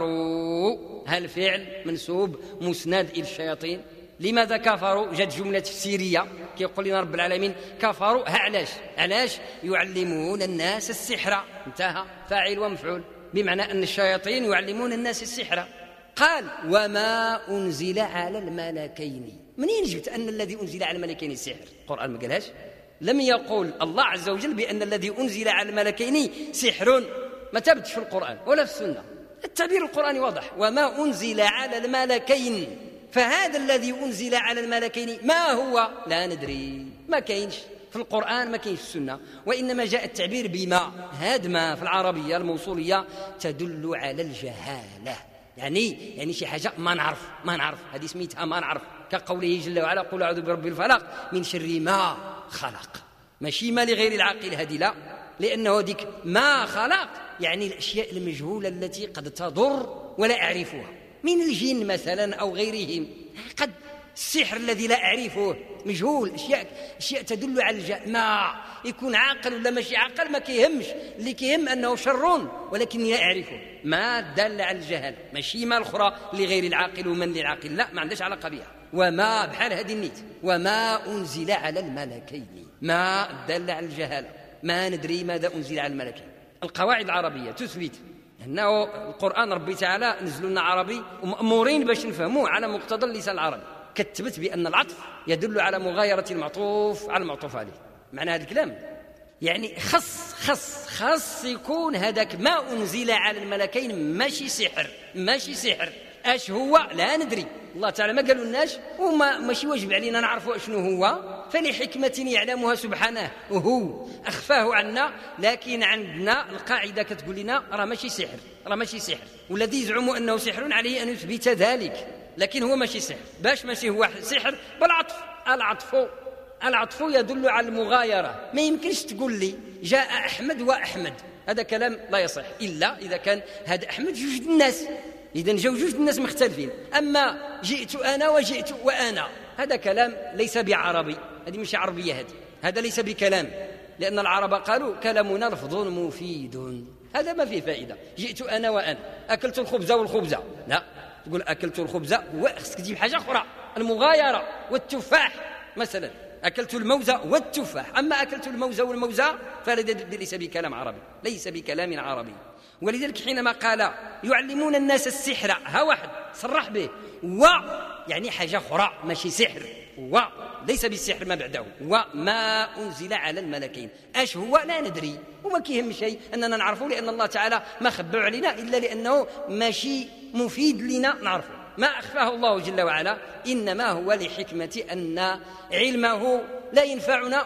كفروا، هل فعل منسوب مسند إلى الشياطين؟ لماذا كفروا؟ جت جملة تفسيرية كيقول لنا رب العالمين كفروا، ها علاش؟ علاش؟ يعلمون الناس السحر، انتهى، فاعل ومفعول، بمعنى أن الشياطين يعلمون الناس السحر. قال وما أنزل على الملكين، منين جبت أن الذي أنزل على الملكين السحر؟ القرآن ما قالهاش، لم يقول الله عز وجل بأن الذي أنزل على الملكين سحر، ما ثبتش في القرآن ولا في السنة، التعبير القرآني واضح، وما أنزل على الملكين، فهذا الذي أنزل على الملكين ما هو؟ لا ندري، ما كاينش في القرآن، ما كاينش في السنة، وإنما جاء التعبير بما، هاد ما في العربية الموصولية تدل على الجهالة، يعني يعني شي حاجة ما نعرف ما نعرف هذه سميتها ما نعرف، كقوله جل وعلا قل أعوذ برب الفلق من شر ما خلق، ماشي ما لغير العاقل، هذه لا، لأنه ديك ما خلق يعني الأشياء المجهولة التي قد تضر ولا أعرفها، من الجن مثلا أو غيرهم، قد السحر الذي لا أعرفه مجهول، أشياء أشياء تدل على الجهل، ما يكون عاقل ولا ماشي عاقل ما كيهمش، اللي كيهم أنه شر ولكني لا أعرفه، ما دل على الجهل، ماشي ما الأخرى لغير العاقل ومن للعاقل، لا، ما عندهاش علاقة بها، وما بحال هذه النيت، وما أنزل على الملكين، ما دل على الجهالة، ما ندري ماذا أنزل على الملكين. القواعد العربية تثبت أنه القرآن ربي تعالى نزل لنا عربي ومأمورين باش نفهموه على مقتضى اللسان العربي، كتبت بأن العطف يدل على مغايرة المعطوف على المعطوف عليه، معنى هذا الكلام يعني خص خص خص يكون هذاك ما أنزل على الملكين ماشي سحر، ماشي سحر، اش هو لا ندري، الله تعالى ما قالوا لناش وما ماشي واجب علينا نعرفوا شنو هو، فلحكمة يعلمها سبحانه وهو أخفاه عنا، لكن عندنا القاعدة كتقول لنا راه ماشي سحر، راه ماشي سحر، والذي يزعم أنه سحر عليه أن يثبت ذلك، لكن هو ماشي سحر، باش ماشي هو سحر بالعطف، العطف العطف يدل على المغايرة، ما يمكنش تقول لي جاء أحمد وأحمد، هذا كلام لا يصح إلا إذا كان هذا أحمد جوج الناس، إذن جاو جوج الناس مختلفين، أما جئت أنا وجئت وأنا هذا كلام ليس بعربي، هذه مش عربية، هذه هذا ليس بكلام، لأن العرب قالوا كلامنا لفظ مفيد، هذا ما فيه فائدة، جئت أنا وأنا، أكلت الخبز والخبزة، لا، تقول أكلت الخبز وخصك تجيب حاجة أخرى، المغايرة، والتفاح مثلا، أكلت الموز والتفاح، أما أكلت الموز والموزة فهذا ليس بكلام عربي، ليس بكلام عربي. ولذلك حينما قال يعلمون الناس السحر، ها واحد صرح به، و يعني حاجة أخرى ماشي سحر، و ليس بالسحر ما بعده، وما أنزل على الملكين، أش هو لا ندري، وما كيهم شيء أننا نعرفه، لأن الله تعالى ما خبأ علينا إلا لأنه ماشي مفيد لنا نعرفه، ما أخفاه الله جل وعلا، إنما هو لحكمة أن علمه لا ينفعنا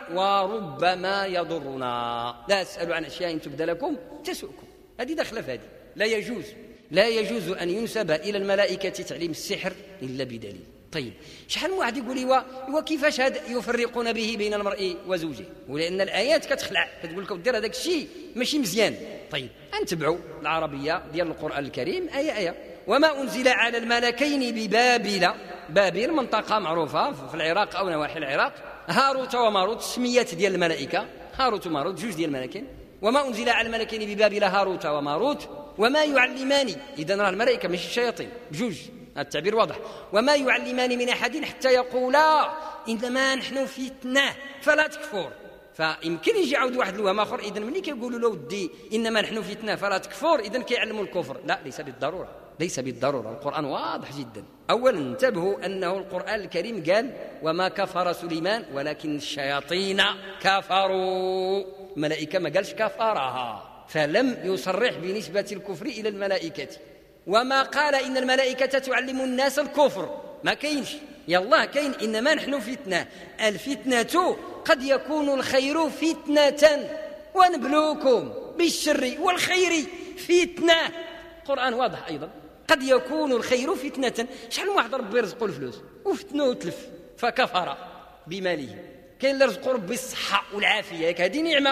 وربما يضرنا، لا تسألوا عن أشياء تبدى لكم تسؤكم، هذه دخل في هذه، لا يجوز لا يجوز أن ينسب إلى الملائكة تعليم السحر إلا بدليل. طيب شحال من واحد يقول لي وكيفاش هذا يفرقون به بين المرء وزوجه، ولأن الآيات كتخلع كتقول لك دير هذاك الشيء ماشي مزيان. طيب أنتبعوا العربية ديال القرآن الكريم آية آية، وما أنزل على الملكين ببابل، بابل منطقة معروفة في العراق أو نواحي العراق، هاروت وماروت سميات ديال الملائكة، هاروت وماروت جوج ديال الملكين، وما أنزل على الملكين ببابل هاروت وماروت وما يعلمان، إذن راه الملائكة مش الشياطين بجوج، التعبير واضح، وما يعلمان من أحد حتى يقولا إنما نحن فتنة فلا تكفر، فيمكن يجي يعود واحد الوهم آخر، إذن ملي كيقولوا له ودي إنما نحن فتنة فلا تكفر إذن كيعلموا الكفر، لا، ليس بالضرورة، ليس بالضرورة، القرآن واضح جدا. أولا انتبهوا أنه القرآن الكريم قال وما كفر سليمان ولكن الشياطين كفروا، الملائكة ما قالش كفرها، فلم يصرح بنسبة الكفر إلى الملائكة، وما قال إن الملائكة تعلم الناس الكفر، ما كاينش، يالله كاين إنما نحن فتنة، الفتنة قد يكون الخير فتنة ونبلوكم بالشر والخير فتنة، القرآن واضح أيضا، قد يكون الخير فتنة، شحال من واحد ربي يرزقه الفلوس وفتنه وتلف فكفر بماله، كاين اللي رزقه ربي الصحة والعافية هذه نعمة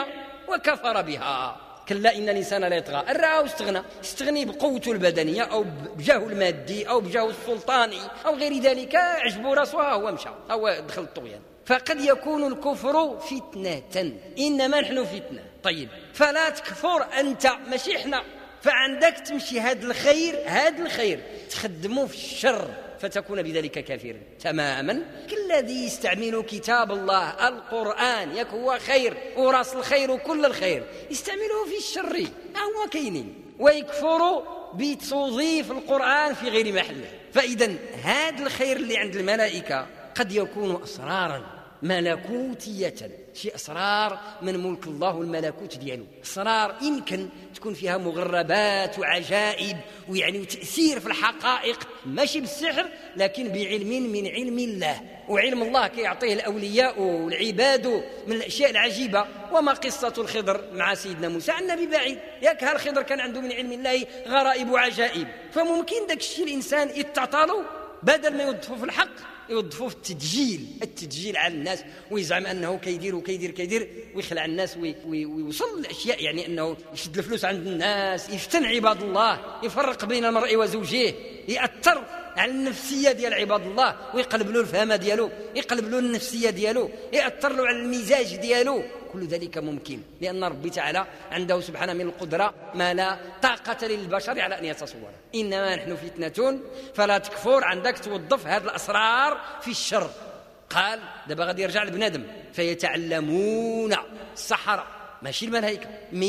وكفر بها. كلا إن الإنسان لا يطغى أن رآه استغنى، استغني بقوته البدنية أو بجاهه المادي أو بجاهه السلطاني أو غير ذلك، عجبه راسه هو مشى هو دخل الطغيان. فقد يكون الكفر فتنة، إنما نحن فتنة. طيب فلا تكفر أنت، ماشي إحنا، فعندك تمشي هذا الخير هذا الخير تخدمه في الشر فتكون بذلك كافرا تماما. كالذي يستعمل كتاب الله القرآن يك هو خير وراس الخير وكل الخير يستعمله في الشر هو كاينين، ويكفر بتوظيف القرآن في غير محله. فإذا هذا الخير اللي عند الملائكة قد يكون أسرارا ملكوتية، شيء أسرار من ملك الله والملكوت ديالو، أسرار يمكن تكون فيها مغربات وعجائب ويعني وتأثير في الحقائق، ماشي بالسحر لكن بعلم من علم الله، وعلم الله كيعطيه الأولياء والعباد من الأشياء العجيبة. وما قصة الخضر مع سيدنا موسى؟ النبي بعيد، ياك هالخضر كان عنده من علم الله غرائب وعجائب، فممكن داك الشيء الإنسان يتعطلوا بدل ما يوظفوا في الحق يوظفوا في التدجيل التدجيل على الناس، ويزعم أنه كيدير وكيدير كيدير ويخلع الناس ويوصل لأشياء، يعني أنه يشد الفلوس عند الناس، يفتن عباد الله، يفرق بين المرء وزوجيه، يأثر على النفسية ديال عباد الله ويقلب له الفهمة ديالو، يقلب له النفسية ديالو، يأثر له على المزاج ديالو. كل ذلك ممكن لأن ربي تعالى عنده سبحانه من القدرة ما لا طاقة للبشر على أن يتصور. إنما نحن فتنة فلا تكفر، عندك توظف هذه الأسرار في الشر. قال دابا غادي يرجع لبنادم، فيتعلمون السحرة ماشي الملائكة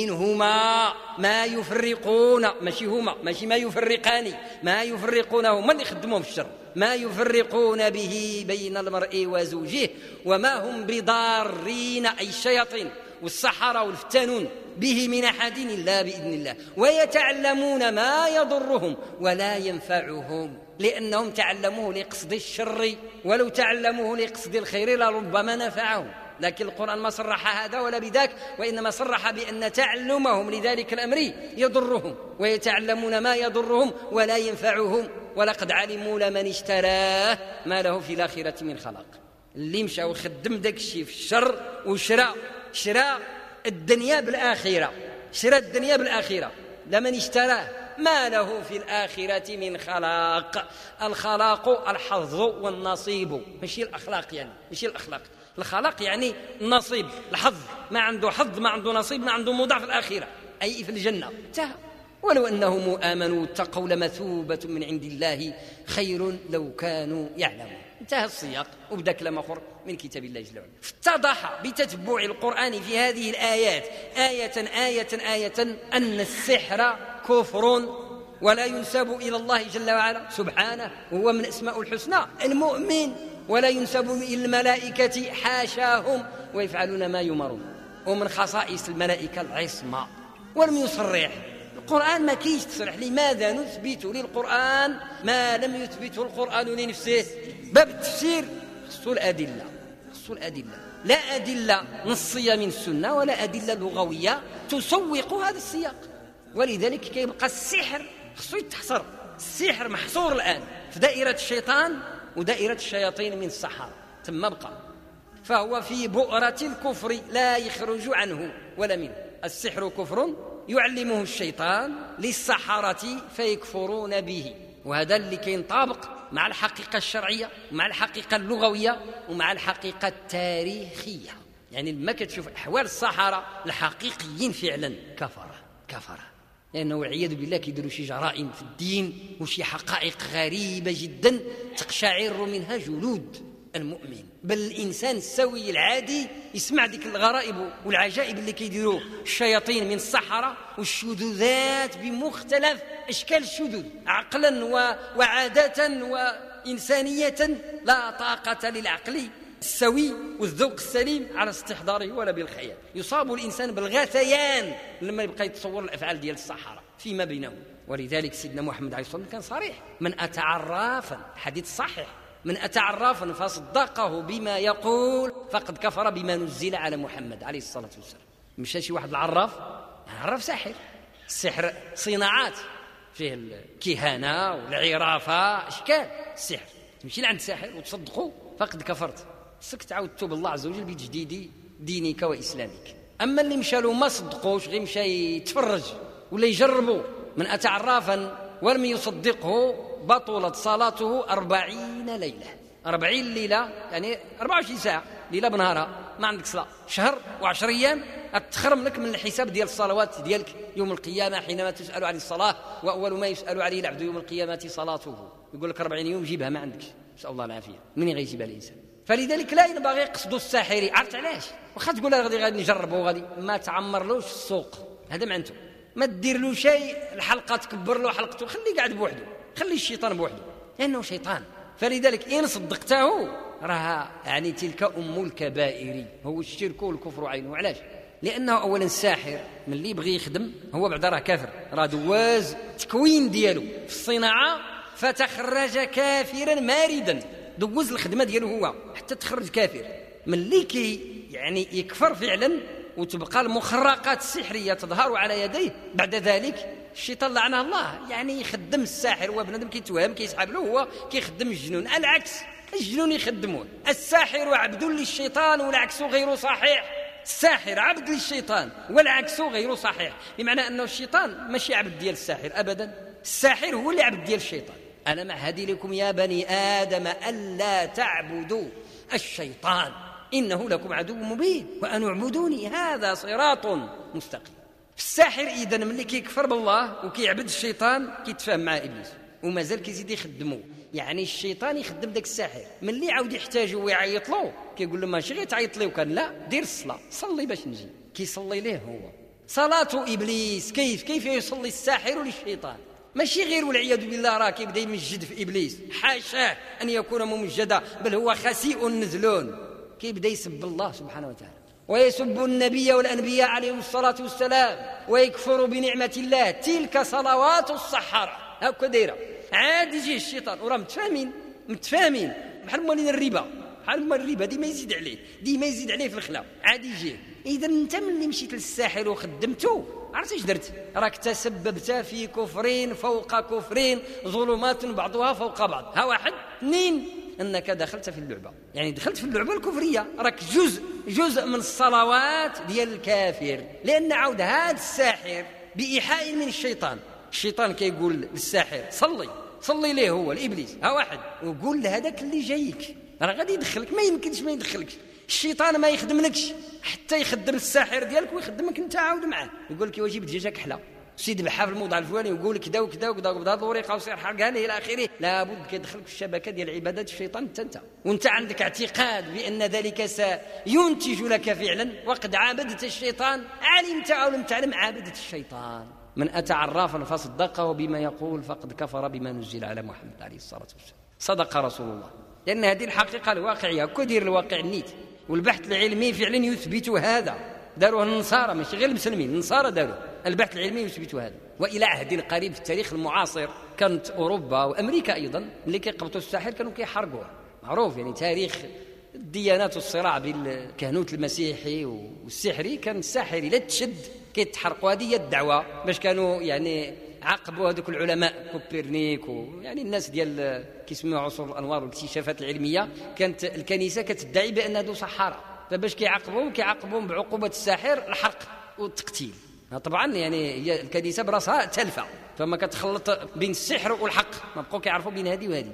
منهما ما يفرقون، ماشي هما ماشي ما يفرقان، ما يفرقون هما اللي يخدمون في الشر، ما يفرقون به بين المرء وزوجه وما هم بضارين أي الشياطين والسحرة والفتانون به من أحد إلا بإذن الله، ويتعلمون ما يضرهم ولا ينفعهم لأنهم تعلموه لقصد الشر، ولو تعلموه لقصد الخير لربما نفعهم. لكن القرآن ما صرح هذا ولا بذاك، وإنما صرح بأن تعلمهم لذلك الأمر يضرهم، ويتعلمون ما يضرهم ولا ينفعهم، ولقد علموا لمن اشتراه ما له في الآخرة من خلاق. اللي مشى وخدم داك الشيء في الشر وشرى شرى الدنيا بالآخرة، شرى الدنيا بالآخرة، لمن اشتراه ما له في الآخرة من خلاق. الخلاق الحظ والنصيب، ماشي الأخلاق، يعني ماشي الأخلاق، الخلاق يعني النصيب، الحظ، ما عنده حظ ما عنده نصيب ما عنده موضع في الآخرة أي في الجنة. انتهى. ولو أنهم آمنوا واتقوا لمثوبة من عند الله خير لو كانوا يعلمون. انتهى السياق وبدا كلام آخر من كتاب الله جل وعلا. اتضح بتتبع القرآن في هذه الآيات آية آية آية أن السحر كفر ولا ينسب إلى الله جل وعلا سبحانه، وهو من أسماء الحسنى المؤمن، ولا ينسب إلى الملائكة حاشاهم ويفعلون ما يمرون. ومن خصائص الملائكة العصمة. ولم يصرح القرآن، ما كيش تصرح. لماذا نثبت للقرآن ما لم يثبته القرآن لنفسه؟ باب التفسير خصو الأدلة، خصو الأدلة، لا أدلة نصية من السنة ولا أدلة لغوية تسوق هذا السياق. ولذلك كيبقى السحر خصو يتحصر. السحر محصور الآن في دائرة الشيطان ودائرة الشياطين من السحرة، ثم بقى، فهو في بؤرة الكفر لا يخرج عنه ولا منه. السحر كفر يعلمه الشيطان للسحرة فيكفرون به، وهذا اللي كينطابق مع الحقيقة الشرعية ومع الحقيقة اللغوية ومع الحقيقة التاريخية. يعني لما كتشوف أحوال السحرة الحقيقيين فعلا كفرة كفرة، لأنه والعياذ بالله كيديروا شي جرائم في الدين وشي حقائق غريبة جدا تقشعر منها جلود المؤمن. بل الإنسان السوي العادي يسمع ديك الغرائب والعجائب اللي كيديروا الشياطين من السحرة والشذوذات بمختلف أشكال الشذوذ عقلا وعادة وإنسانية، لا طاقة للعقل السوي والذوق السليم على استحضاره ولا بالخيال. يصاب الإنسان بالغثيان لما يبقى يتصور الأفعال ديال السحرة فيما بينهم. ولذلك سيدنا محمد عليه الصلاة والسلام كان صريح: من أتى عرافا، حديث صحيح، من أتى عرافا فصدقه بما يقول فقد كفر بما نزل على محمد عليه الصلاة والسلام. مشى شي واحد العراف، عراف ساحر، السحر صناعات فيه الكهانة والعرافة أشكال السحر. تمشي لعند ساحر وتصدقه فقد كفرت، سك تعاود توب الله عز وجل بتجديد دينك وإسلامك. أما اللي مشالو ما صدقوش غير مشى يتفرج ولا يجربوا، من أتى عرافا ولم يصدقه بطلت صلاته أربعين ليلة. أربعين ليلة يعني أربعة وعشرين ساعة ليلة بنهارها ما عندك صلاة، شهر وعشر أيام أتخرم لك من الحساب ديال الصلوات ديالك يوم القيامة حينما تسأل عن الصلاة، وأول ما يسأل عليه العبد يوم القيامة صلاته. يقول لك أربعين يوم جيبها ما عندكش، نسأل الله العافية، من غيجيبها الإنسان؟ فلذلك لا ينبغي قصد الساحر. عرفت علاش؟ واخا تقول غادي غادي نجربوا غادي ما تعمرلوش السوق، هذا معنته ما دير له شيء، الحلقة تكبر له حلقته، خليه قاعد بوحده، خلي الشيطان بوحده لأنه شيطان. فلذلك إن صدقته راها يعني تلك أم الكبائر، هو الشرك والكفر عينه. علاش؟ لأنه أولا الساحر من اللي يبغي يخدم هو بعد راه كافر، راه دواز تكوين ديالو في الصناعة فتخرج كافرا ماردا، دوز الخدمة ديالو هو حتى تخرج كافر. من اللي كي يعني يكفر فعلا وتبقى المخرقات السحرية تظهر على يديه، بعد ذلك الشيطان لعنه الله يعني يخدم الساحر. هو بنادم كيتوهم كيسحب له، هو كيخدم الجنون. العكس، الجنون يخدمون. الساحر عبد للشيطان والعكس غير صحيح. الساحر عبد للشيطان والعكس غير صحيح، بمعنى أنه الشيطان ماشي عبد ديال الساحر أبدا، الساحر هو اللي عبد ديال الشيطان. أنا معهد لكم يا بني آدم ألا تعبدوا الشيطان إنه لكم عدو مبين وأن اعبدوني هذا صراط مستقيم. الساحر إذن ملي كيكفر بالله وكيعبد الشيطان كيتفاهم مع إبليس ومازال كيزيد يخدمه. يعني الشيطان يخدم داك الساحر، من اللي عاود يحتاجه ويعيط له كيقول له ماشي غير تعيط لي وكان لا دير الصلاة، صلي باش نجي. كيصلي ليه هو صلاة إبليس. كيف كيف يصلي الساحر للشيطان؟ ماشي غير والعياذ بالله راه كيبدا يمجد في إبليس، حاشاه أن يكون ممجدا، بل هو خسيء نزلون. كيبدا يسب الله سبحانه وتعالى ويسب النبي والأنبياء عليهم الصلاة والسلام ويكفر بنعمة الله. تلك صلوات السحرة هكا دايره. عاد يجي الشيطان وراه متفاهمين متفاهمين بحال مالين الربا، بحال مال الربا ديما يزيد عليه ديما يزيد عليه في الخلا، عاد يجيه. إذا أنت ملي مشيت للساحر وخدمته عرفتي اش درت؟ راك تسببت في كفرين فوق كفرين، ظلمات بعضها فوق بعض. ها واحد اثنين، أنك دخلت في اللعبة، يعني دخلت في اللعبة الكفرية، راك جزء جزء من الصلوات ديال الكافر. لأن عود هذا الساحر بإيحاء من الشيطان، الشيطان كيقول للساحر صلي صلي ليه هو الإبليس، ها واحد وقول لهذاك اللي جايك راه غادي يدخلك. ما يمكنش ما يدخلكش الشيطان، ما يخدملكش حتى يخدم الساحر ديالك ويخدمك انت عاود معاه. يقول لك واجب دجاجه كحله سيد بحال في الموضع الفلاني، يقول لك كذا وكذا وكذا وبهذه الطريقه وسير حرقها ليه الى اخره. لابد كيدخلك في الشبكه ديال عباده الشيطان انت انت وانت عندك اعتقاد بان ذلك سينتج لك فعلا، وقد عابدت الشيطان، علمت او لم تعلم عابدت الشيطان. من اتى عرافا فصدقه بما يقول فقد كفر بما نزل على محمد عليه الصلاه والسلام. صدق رسول الله، لان هذه الحقيقه الواقعيه. كدير الواقع النيت والبحث العلمي فعلا يثبت هذا. داروه النصارى ماشي غير المسلمين، النصارى داروا البحث العلمي يثبت هذا. والى عهد قريب في التاريخ المعاصر كانت اوروبا وامريكا ايضا اللي كيقبطوا الساحر كانوا كيحرقوه، معروف. يعني تاريخ الديانات والصراع بين الكهنوت المسيحي والسحري كان الساحر الا تشد كيتحرقوا. هذه هي الدعوه باش كانوا يعني عاقبوا هذوك العلماء كوبرنيك ويعني الناس ديال كيسموها عصور الانوار والاكتشافات العلميه. كانت الكنيسه كتدعي بان هذو سحاره، فباش كيعاقبوهم كيعاقبوهم بعقوبه الساحر الحرق والتقتيل. طبعا يعني هي الكنيسه براسها تلفه، فما كتخلط بين السحر والحق، ما بقوا كيعرفوا بين هذه وهذه.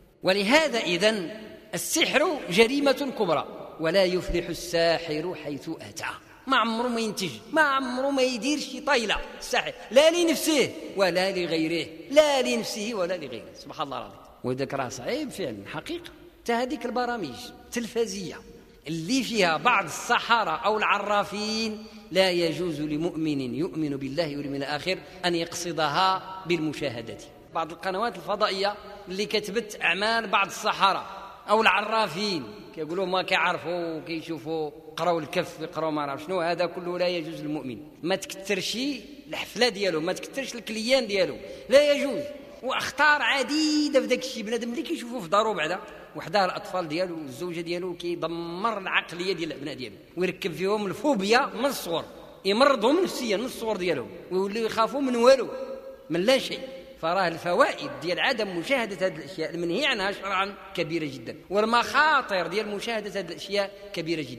ولهذا اذن السحر جريمه كبرى، ولا يفلح الساحر حيث اتى. ما عمره ما ينتج، ما عمره ما يدير شي طايله الساحر، لا لنفسه ولا لغيره، لا لنفسه ولا لغيره. سبحان الله العظيم. وذاك راه صعيب فعلا حقيقه. حتى هذيك البرامج التلفزيه اللي فيها بعض السحرة أو العرافين لا يجوز لمؤمن يؤمن بالله واليوم الآخر أن يقصدها بالمشاهدة. بعض القنوات الفضائية اللي كتبت أعمال بعض السحرة أو العرافين كيقولوا ما كيعرفوا وكيشوفوا قراوا الكف يقراوا ما عرف شنو، هذا كله لا يجوز للمؤمن. ما تكثرش الحفلة ديالو، ما تكثرش الكليان ديالو، لا يجوز. واخطار عديدة في ذاك الشيء. بنادم اللي كيشوفوا في دارو بعدا وحداه الاطفال ديالو والزوجه ديالو كيدمر العقليه ديال الابناء ديالو ويركب فيهم الفوبيا من الصغر، يمرضهم نفسيا من الصغر ديالهم ويوليو يخافوا من والو، من لا شيء. فراه الفوائد ديال عدم مشاهده هذه الاشياء المنهي عنها شرعا كبيره جدا، والمخاطر ديال مشاهده هذه الاشياء كبيره جدا.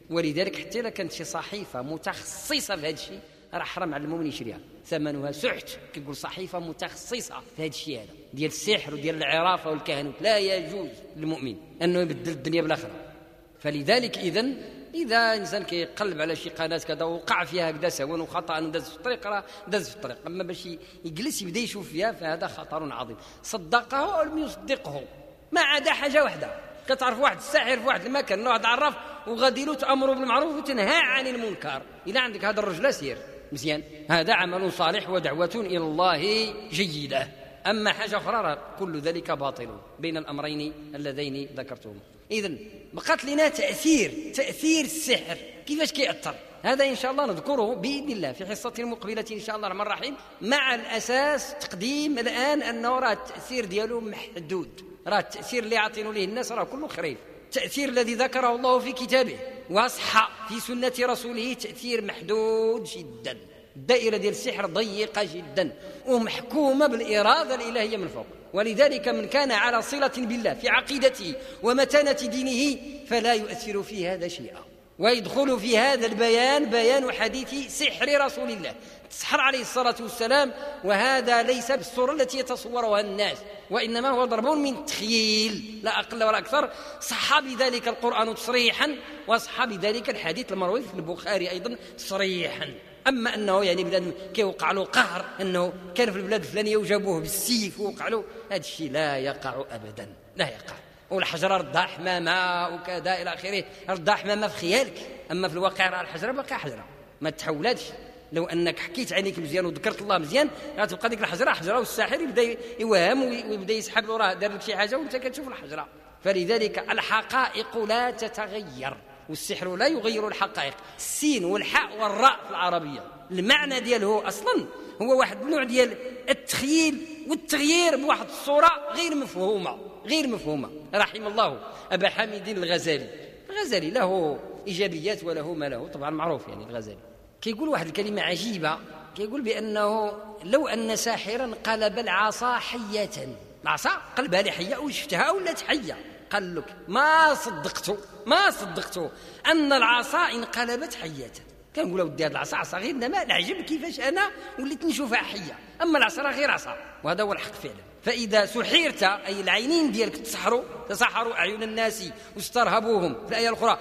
ولذلك حتى إلا كانت شي صحيفة متخصصة في هذا الشيء راه حرام على المؤمن يشريها، ثمنها سحت. كيقول صحيفة متخصصة في هذا الشيء هذا ديال السحر وديال العرافة والكهنوت، لا يجوز للمؤمن أنه يبدل الدنيا بالآخرة. فلذلك إذن إذا إنسان كيقلب على شي قناة كذا وقع فيها هكذا سواء وخطأ وداز في الطريق راه داز في الطريق، أما باش يجلس يبدا يشوف فيها فهذا خطر عظيم. صدقه أو لم يصدقه ما عدا حاجة واحدة، كتعرف واحد الساحر في واحد المكان واحد عراف وغادي له تأمره بالمعروف وتنهى عن المنكر، إذا عندك هذا الرجل سير مزيان، هذا عمل صالح ودعوة إلى الله جيدة. أما حاجة أخرى كل ذلك باطل بين الأمرين اللذين ذكرتهم. إذن بقات لنا تأثير تأثير السحر كيفاش كيأثر، هذا إن شاء الله نذكره بإذن الله في حصة مقبلة إن شاء الله الرحمن الرحيم، مع الأساس تقديم الآن أنه راه التأثير دياله محدود، راه التأثير اللي يعطينه ليه الناس راه كله خريف. التأثير الذي ذكره الله في كتابه وصح في سنة رسوله تأثير محدود جدا. الدائرة ديال السحر ضيقة جدا ومحكومة بالإرادة الإلهية من فوق، ولذلك من كان على صلة بالله في عقيدته ومتانة دينه فلا يؤثر في هذا شيئا. ويدخل في هذا البيان بيان حديث سحر رسول الله تسحر عليه الصلاة والسلام، وهذا ليس بالصورة التي يتصورها الناس، وإنما هو ضرب من تخيل لا أقل ولا أكثر. صح بذلك القرآن تصريحا وصح بذلك الحديث المروي في البخاري أيضا تصريحا. أما أنه يعني بلاد كيوقع له قهر أنه كان في البلاد الفلانية وجابوه بالسيف ووقع له، هذا الشيء لا يقع أبدا، لا يقع. والحجرة ردها حمامة وكذا إلى آخره، ردها حمامة في خيالك، أما في الواقع راه الحجرة باقي حجرة ما تحولاتش. لو أنك حكيت عليك مزيان وذكرت الله مزيان غتبقى ديك الحجرة حجرة، والساحر يبدا يوهم ويبدا يسحب له راه دار لك شي حاجة وأنت كتشوف الحجرة. فلذلك الحقائق لا تتغير والسحر لا يغير الحقائق. السين والحاء والراء في العربية المعنى دياله أصلا هو واحد النوع ديال التخييل والتغيير بواحد الصورة غير مفهومة غير مفهومة. رحم الله أبا حامد الغزالي. الغزالي له إيجابيات وله ما له، طبعا معروف يعني الغزالي كيقول واحد الكلمة عجيبة، كيقول بأنه لو أن ساحرا قلب العصا حية، العصا قلبها لحية وشفتها ولات حية، قال لك ما صدقته ما صدقته أن العصا انقلبت حية. كنقول ودي هذه العصا عصا غير انما العجب كيفاش انا وليت نشوفها حيه، اما العصا غير عصا، وهذا هو الحق فعلا. فاذا سحرت اي العينين ديالك تسحروا تسحروا اعين الناس واسترهبوهم في الايه الاخرى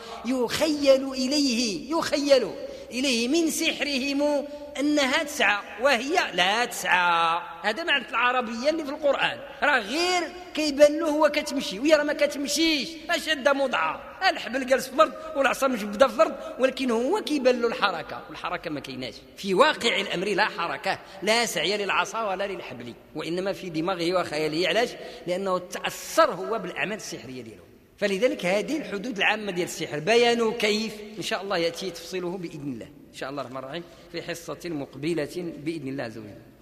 يخيل اليه يخيل اليه من سحرهم انها تسعى وهي لا تسعى. هذا معنى العربيه اللي في القران، راه غير كيبان له هو كتمشي وهي راه ما كتمشيش، شاده مضعه، الحبل جالس في الارض والعصا مجبده في الارض، ولكن هو كيبان له الحركه والحركه ما كايناش. في واقع الامر لا حركه لا سعي للعصا ولا للحبل، وانما في دماغه وخياله. علاش؟ لانه تاثر هو بالاعمال السحريه ديالو. فلذلك هذه الحدود العامه ديال السحر، بيان كيف ان شاء الله ياتي تفصيله باذن الله ان شاء الله الرحمن الرحيم في حصه مقبله باذن الله عز وجل.